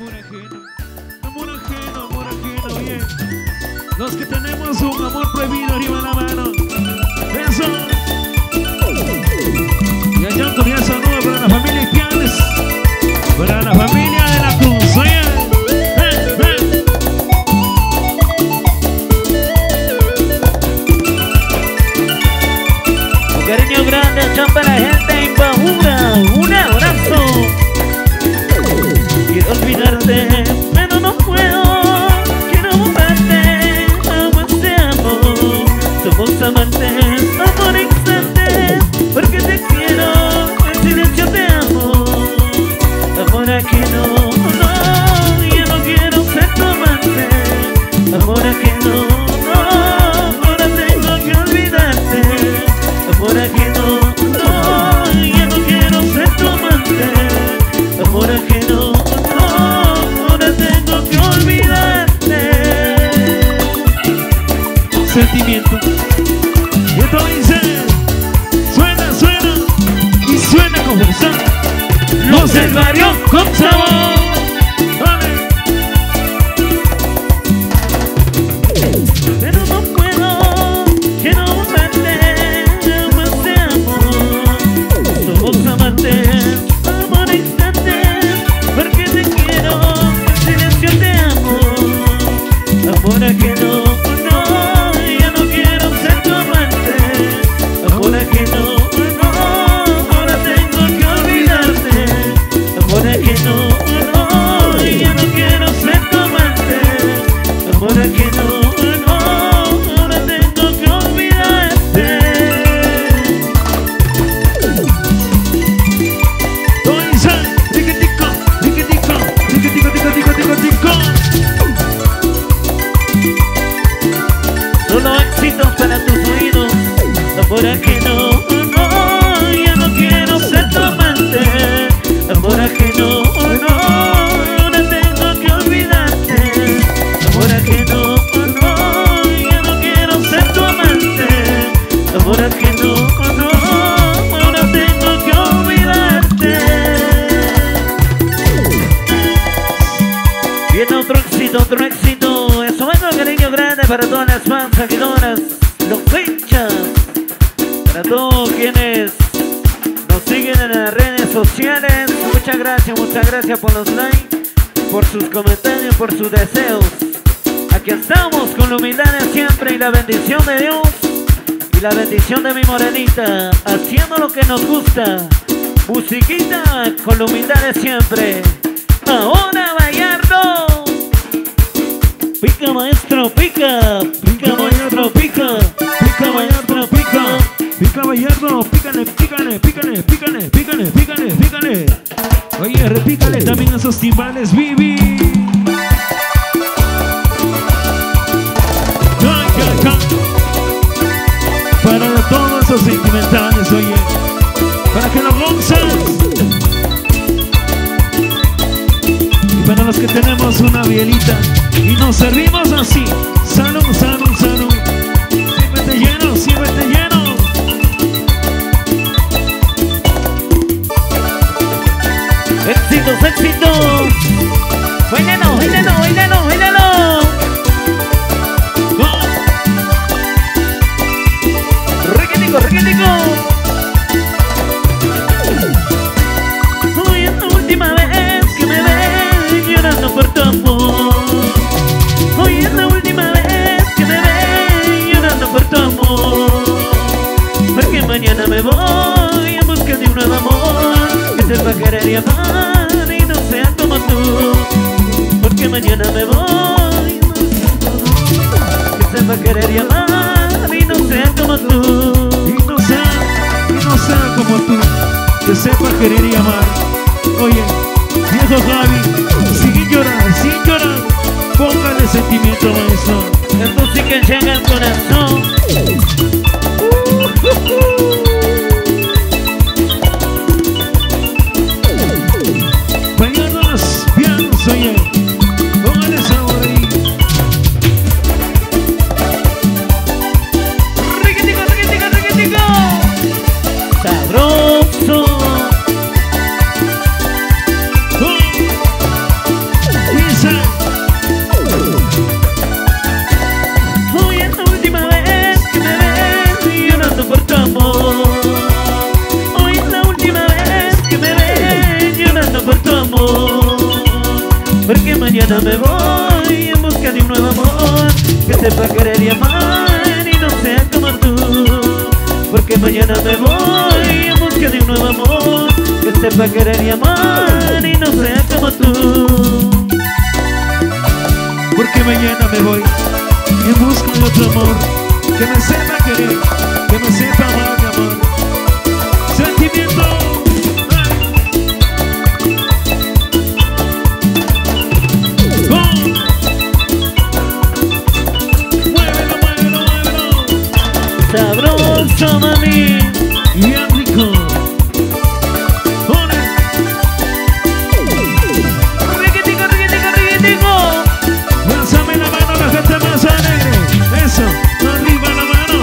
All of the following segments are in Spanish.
amor ajeno, bien. Los que tenemos un amor prohibido, arriba la mano. Eso. Y allá un cordial saludo para la familia Ipiales, para la familia de la Cruz. Oye. Un cariño grande, champa la gente en Bajura. Un abrazo. Quiero olvidarte, pero no puedo. Quiero borrarte, amo este amor. Somos amantes, amor instante. Porque te quiero, en silencio te amo. Amor ajeno, no, yo no quiero ser tu amante. Amor ajeno, no, ahora tengo que olvidarte. Amor ajeno, no, yo no quiero ser tu amante. Amor ajeno, no, ahora tengo que olvidarte. Sentimiento. Y esto dice, suena, suena y suena con fuerza. Los del barrio con sabor. Vale. Pero no puedo, quiero borrarte, amo este amor. Somos amantes, amor instante. Porque te quiero, en silencio te amo. Amor ajeno, no, ya no quiero ser tu amante. Amor ajeno, no, ahora tengo que olvidarte. Amor ajeno, no, ya no quiero ser tu amante. Amor ajeno, no, ahora tengo que olvidarte. Dice, tiquitico, tiquitico, tiquitico, tiquitico, tiquitico. Solo éxitos para tus oídos. Amor ajeno, no, ya no quiero ser tu amante. Amor ajeno, no, ahora tengo que olvidarte. Amor ajeno, no, ya no quiero ser tu amante. Amor ajeno, no, ahora tengo que olvidarte. Viene otro éxito. Eso es un cariño grande para todas las fans, seguidoras, los hinchas, para todos quienes nos siguen en las redes sociales. Muchas gracias por los likes, por sus comentarios, por sus deseos. Aquí estamos con la humildad de siempre y la bendición de Dios y la bendición de mi morenita, haciendo lo que nos gusta. Musiquita con la humildad de siempre. Ahora Bayardo. Pica maestro, pica. Pica maestro, pica. Pica maestro, pica. Pica Bayardo, pícale, pícale, pícale, pícale, pícale, pícale, pícale. Oye, repícale también esos timbales, Vivi. Para todos esos sentimentales, oye, para que lo gozas. Y para los que tenemos una bielita y nos servimos así. Salud, salud, salud. Siéntete lleno, siéntete lleno. Éxitos. Bailalo. Requetico. Hoy es la última vez que me ves llorando por tu amor. Hoy es la última vez que me ves llorando por tu amor. Porque mañana me voy en busca de un nuevo amor que sepa querer y amar y no sea como tú. Porque mañana me voy que sepa querer y amar y no sea como tú. Y no sea como tú, que sepa querer y amar. Oye, viejo Javi, sin llorar, póngale sentimiento, maestro. La música llega al corazón. Bailando las pianos, oye, póngale sabor ahí. Requetico. Sabroso. amor. Porque mañana me voy en busca de un nuevo amor que sepa querer y amar y no sea como tú. Porque mañana me voy en busca de un nuevo amor que sepa querer y amar y no sea como tú. Porque mañana me voy en busca de otro amor que me sepa querer, que me sepa amar, mi amor. Sentimiento. Muévelo, muévelo, muévelo. Sabroso, mami. Bien rico. Ole. Riquitico, riquitico, riquitico. Lánzame la mano, la gente más alegre. Eso, arriba la mano.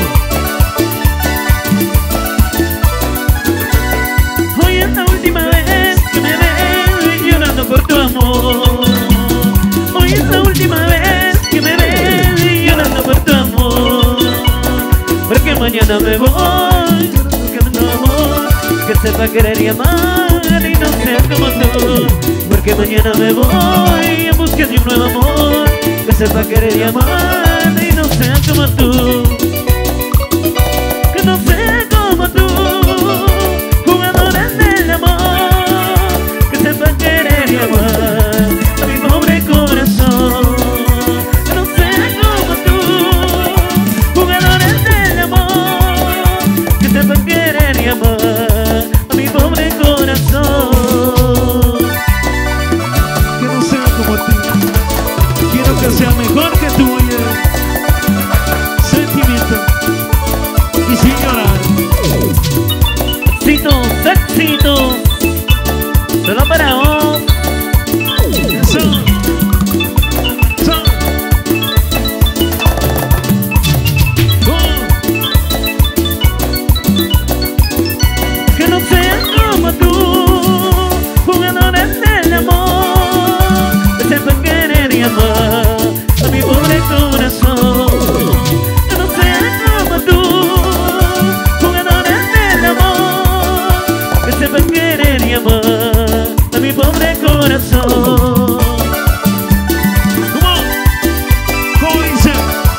Hoy es la última vez que me ves llorando por tu amor. Hoy es la última vez que me ves llorando por tu amor. Porque mañana me voy buscando un amor que sepa querer y amar y no sea como tú. Porque mañana me voy en busca de un nuevo amor que sepa querer y amar y no sea como tú. Que no sea como tú, jugadores del amor que sepa querer y amar a mi pobre corazón. Que no sea como tú, jugadores del amor que sepa querer y amar a mi pobre corazón. Que no sea como tú. Quiero que sea mejor que tú, oye. Sentimiento. Y sin llorar. Éxito, éxito, solo para vos. Eso. Eso. Oh. Que no seas como tú, jugadores del amor que sepan querer y amar a mi pobre corazón. Que no seas como tú, jugadores del amor que sepan querer y amar a mi pobre corazón. ¿Cómo? ¿Cómo dice?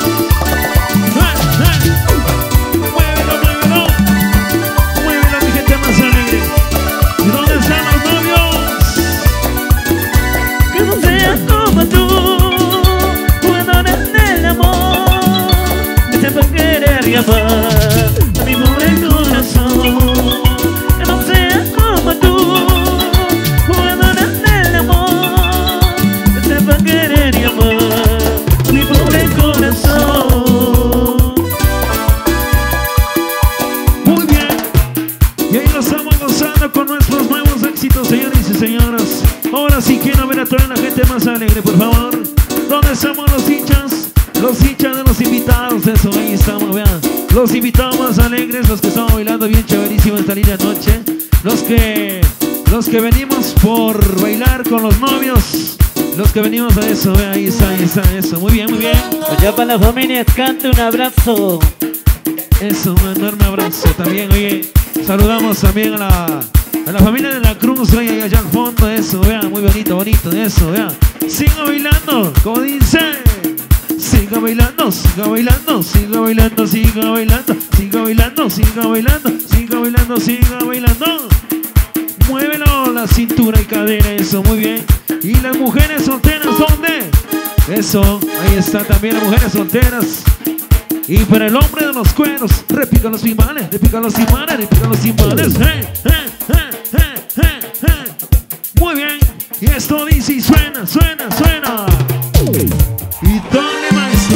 Muévelo, muévelo. Muévelo, mi gente más alegre. ¿Y dónde están los novios? Que no seas como tú, jugadores del amor que sepan querer y amar a mi pobre corazón. Que no seas como tú, jugadores del amor que sepan querer y amar a mi pobre corazón. Muy bien. Y ahí nos estamos gozando con nuestros nuevos éxitos, señores y señoras. Ahora sí quiero ver a toda la gente más alegre, por favor. ¿Dónde estamos los hinchas? Los hinchas de los invitados, eso, ahí estamos, vean. Los invitados más alegres, los que estamos bailando bien chéverísimo esta linda noche. Los que venimos por bailar con los novios. Los que venimos a eso, vean, ahí está, eso. Muy bien, muy bien. Allá para la familia Escante, un abrazo. Eso, un enorme abrazo también, oye. Saludamos también a la familia de la Cruz, oye, allá al fondo, eso, vean, muy bonito, eso, vean. Sigo bailando, como dice. Siga bailando, siga bailando, siga bailando, siga bailando, siga bailando, siga bailando, siga bailando, siga bailando. Muévelo, la cintura y cadera, eso, muy bien. Y las mujeres solteras, ¿dónde? Eso, ahí está también las mujeres solteras. Y para el hombre de los cueros, repican los timbales, repican los timbales, repican los timbales. Muy bien, y esto dice y suena, suena, suena. Y dale, maestro.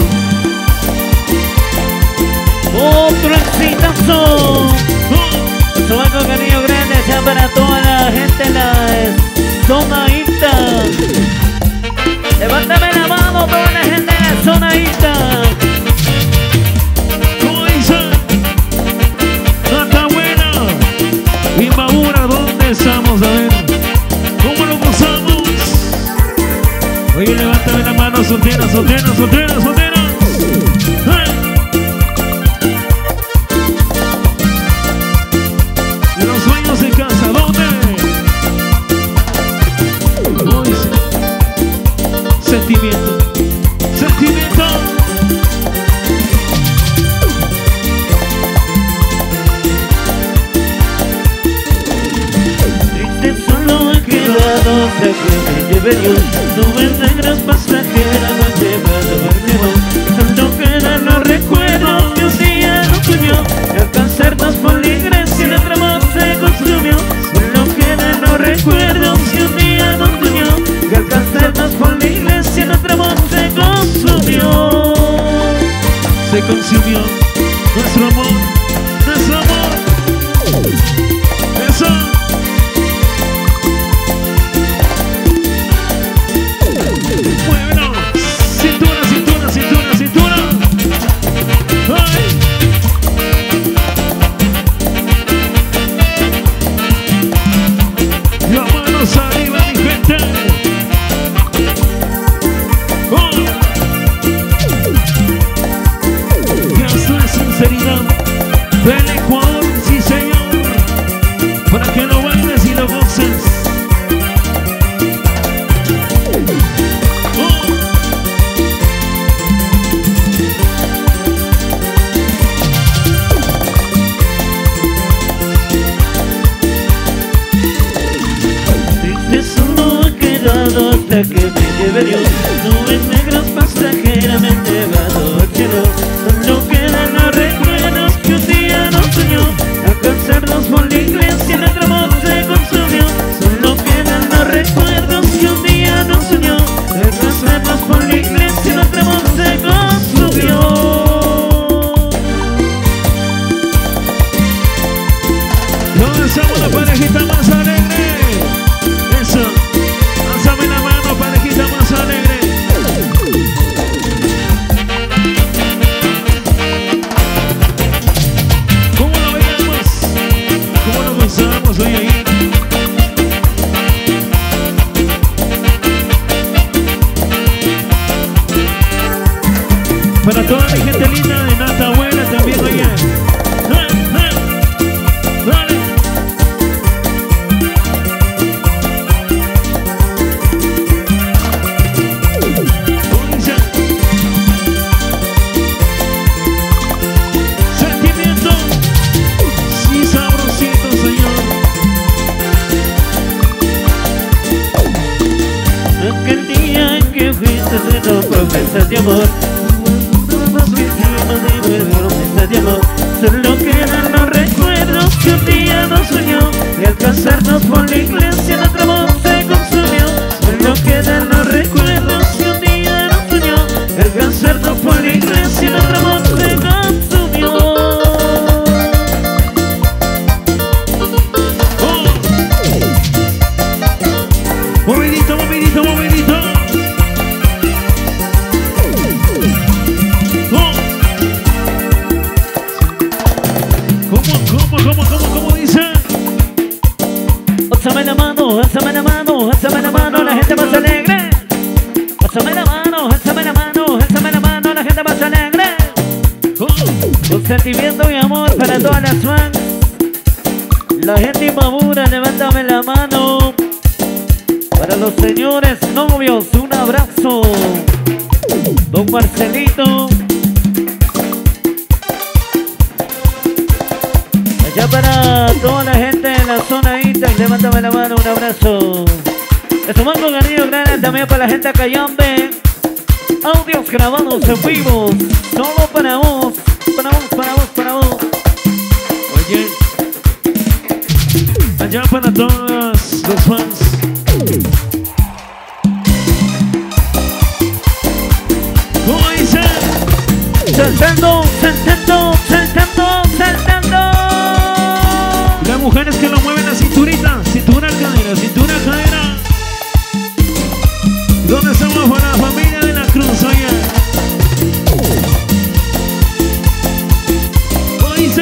Otro exitazo. Esto va con cariño grande ya para toda la gente en la zona Ita. Levántame la mano toda la gente en la zona Ita. ¿Cómo dice? Está buena. Y Madura, ¿dónde estamos? A ver, ¿cómo lo gozamos? Oye, levántame la mano, soltera, soltera, soltera, soltera. Y los sueños en casa, ¿dónde? cautiverio. Nubes negras pasajeras no han llevado al temor. Solo quedan los recuerdos que un día nos unió. Y al cansarnos por la iglesia nuestro amor se consumió. Solo quedan los recuerdos que un día nos unió. Y al cansarnos por la iglesia nuestro amor se consumió. Se consumió nuestro amor, nuestro amor. Eso. Muévelo. Cintura, cintura, cintura, cintura. ¡Ay! Las manos arriba, mi gente. ¡Oh! Y esto es sinceridad del Ecuador, sí señor, para que lo bailes y lo goces. Triste solo ha quedado hasta que me lleve Dios. Nubes negras pasajeras me han llevado al cielo. Solo quedan los recuerdos que un día nos soñó. Al cansarnos por la iglesia nuestro amor se consumió. Solo quedan los recuerdos que un día nos soñó. Al cansarnos por la iglesia nuestro amor se consumió. ¿Dónde estamos la parejita más alegre? Eso. Lánzame la mano, parejita más alegre. ¿Cómo lo veíamos? ¿Cómo lo gozamos hoy ahí? Para toda mi gente linda de Nata Buena también, oye. Dale. Sentimiento. Sí, sabrosito, señor. Aquel día en que fuiste haciendo promesas de amor. Promesas de amor. Solo quedan los recuerdos que un día nos soñó. Y al casarnos por la iglesia nuestro amor se consumió. Solo quedan los recuerdos que un día nos soñó. Y al casarnos por la iglesia nuestro amor se consumió. Movidito, movidito, movidito. ¿Cómo dice? Ósame la mano, ósame la mano, ósame la mano, la gente más alegre. Ósame la mano, ósame la mano, ósame la mano, la gente más alegre. Con sentimiento y amor para todas las fans. La gente inmadura, levántame la mano. Para los señores novios, un abrazo. Don Marcelito. Ya para toda la gente de la zona Itac, levántame la mano, un abrazo. Esto más con cariño grande también para la gente de Cayambe. Audios grabados en vivo, solo para vos, para vos, para vos, para vos. Oye, allá para todos los fans. ¿Cómo dice? Saltando, saltando, saltando, saltando. Las mujeres que lo mueven la cinturita, cintura cadera, cintura cadera. ¿Dónde estamos para la familia de la Cruz? Oye, ¿cómo dice?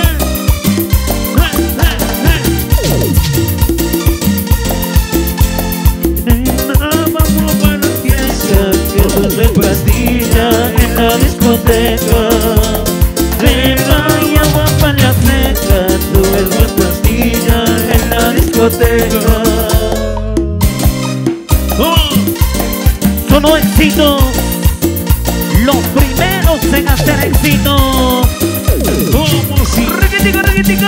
Vamos para la fiesta, que de pastilla en la discoteca. Venga y agua para la flecha, tú eres de pastilla en la discoteca. Sonó éxito, los primeros en hacer éxito. ¿Cómo si? Reguetico, reguetico.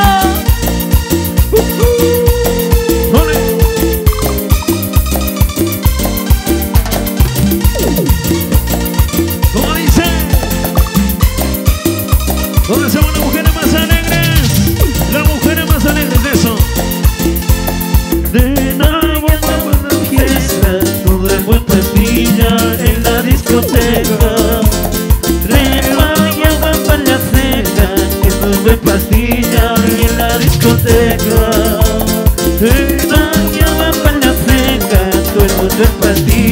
¡Ole!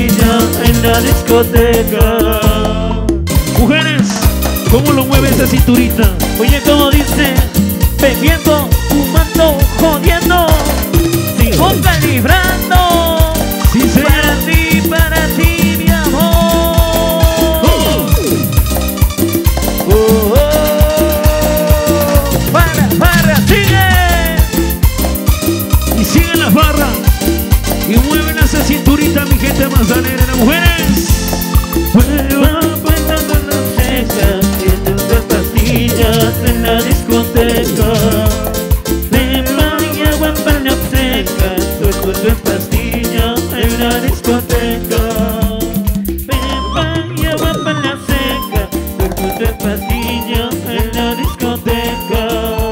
pastilla en la discoteca. Mujeres, ¿cómo lo mueve esa cinturita? Oye, como dice, bebiendo, fumando, jodiendo, sigo calibrando. Sí, señor. Para ti, mi amor. Para, sigue. Y sigue la farra. Y mueven esa cinturita, mi gente manzanera, mujeres. Pastillas en la discoteca. Pepa y agua para la seca. Tu cuerpo en pastillas en la discoteca. Pepa y agua para la seca. Tu cuerpo en pastillas en la discoteca.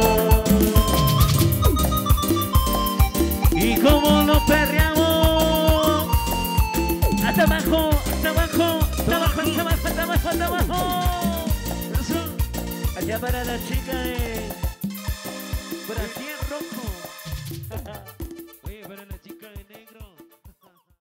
Y como lo perreamos. Hasta abajo, hasta abajo, hasta abajo, hasta abajo, hasta abajo, hasta abajo. Allá para la chica de Brasil Rojo.